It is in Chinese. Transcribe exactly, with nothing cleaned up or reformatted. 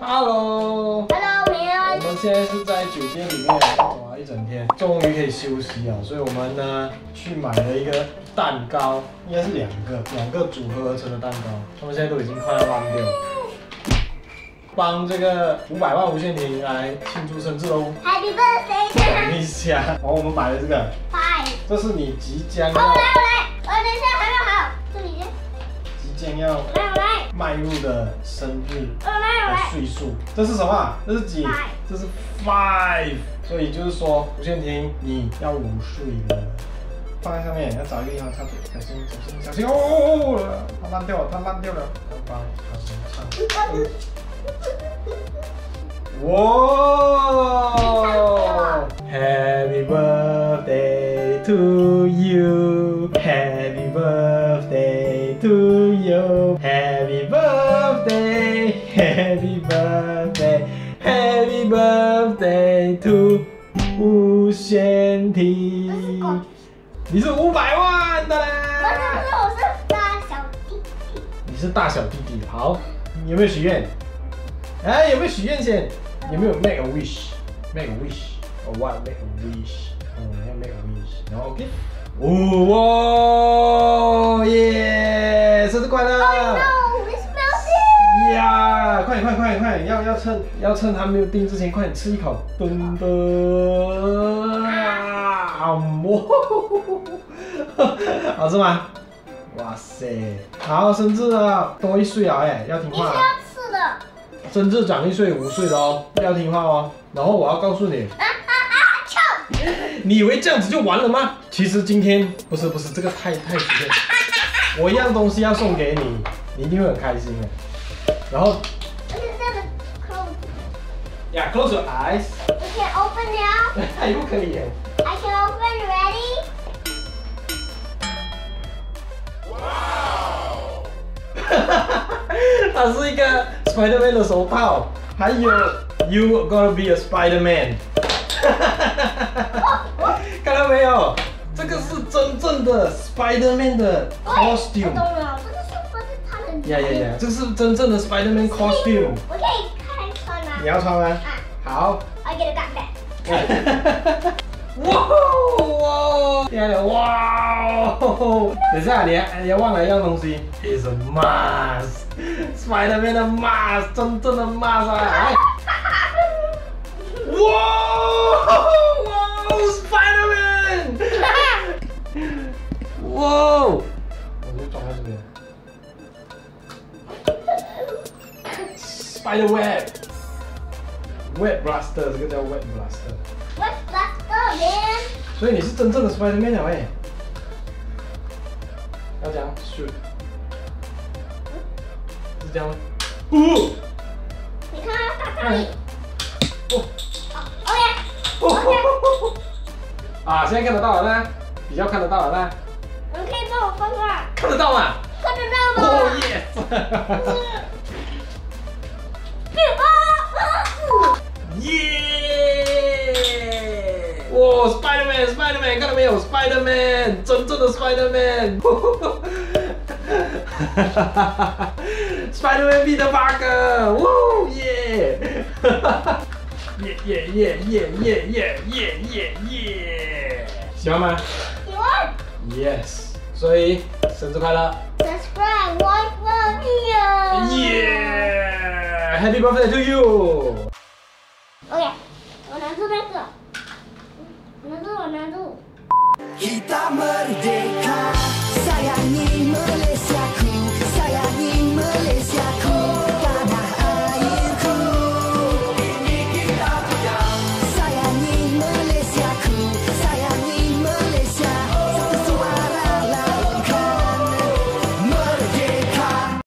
Hello。 Hello， 明安。 我们现在是在酒店里面，哇，一整天，终于可以休息了，所以我们呢去买了一个蛋糕，应该是两个，两个组合而成的蛋糕，他们现在都已经快要烂掉了。帮这个五百万无限庭来庆祝生日喽 ！Happy birthday！ 等一下，然后我们买了这个， 嗨， 这是你即将要， 哦，我来我来，我等一下还没有好，这里先， 即将要来我来， 迈入的生日我来我的来， 岁数，这是什么？这是几？这是 five， 所以就是说无限庭你要五岁了。放在上面，要找一个地方插嘴，小心小心小心哦！它烂掉了，它烂掉了，拜拜，好，唱。哇 ！Happy birthday to you, Happy birthday to you, Happy birthday, Happy birthday, Happy birthday to 无限庭。你是五百万的嘞！ 不是不是，我是大小弟弟。 你是大小弟弟，好，你有没有许愿？哎，有没有许愿先？有没有 make a wish？make a wish？ 哦 ，what make a wish？ 嗯，要 make a wish， 然后 OK。哦哇耶！生日快乐 ！Oh no, it's melting！ 呀，快点快点快点快点，要要趁要趁它没有冰之前，快点吃一口。噔噔啊！哇，好吃吗？哇塞！好，生日了，多一岁啊哎，要听话。 你是要吃的。 生日长一岁五岁的哦，要听话哦。然后我要告诉你， 啊啊啊！臭！ 你以为这样子就完了吗？其实今天不是不是这个太太随便，我一样东西要送给你，你一定会很开心的。然后， 而且这个 close。 呀 ，close your eyes。 You can open now。 还不可以耶。 I can open. Ready？ 它是一个 Spider-Man 的手套，还有 You gonna be a Spider-Man。看到没有？这个是真正的 Spider-Man 的 costume。 我懂了，这个是不是他的？ 呀呀呀！这是真正的 Spider-Man costume。 我可以开穿吗？ 你要穿吗？ 啊。 好。 I get a backpack。 哇哇！天哪！哇！等一下，你还你还忘了一样东西 ，is a mask，Spider-Man 的 mask， 真正的 mask 啊！哇哇 ，Spider-Man！ 哇！我就装在这边 ，Spider Web，Web Blaster， 这个叫 Web Blaster。Web Blaster man。 所以你是真正的 Spider-Man 了哎！要这样 shoot， 是这样吗？哦！ 你看它打这里。 哦。 OK。 哦。啊，现在看得到了呢，比较看得到了呢。 你可以帮我放吗？ 看得到吗？ 看得到吗？ 哦 yes！ 耶！哇 ，Spider-Man，Spider-Man， 看到没有 ？Spider-Man， 真正的 Spider-Man。Spider-Man Peter Parker， 哇耶！耶耶耶耶耶耶耶耶耶！喜欢吗？ 喜欢。 Yes， 所以生日快乐 ！Subscribe, like, love you. Yeah! Happy birthday to you. OK， 我拿住那个，拿住我拿住。 Kita merdeka, sayangi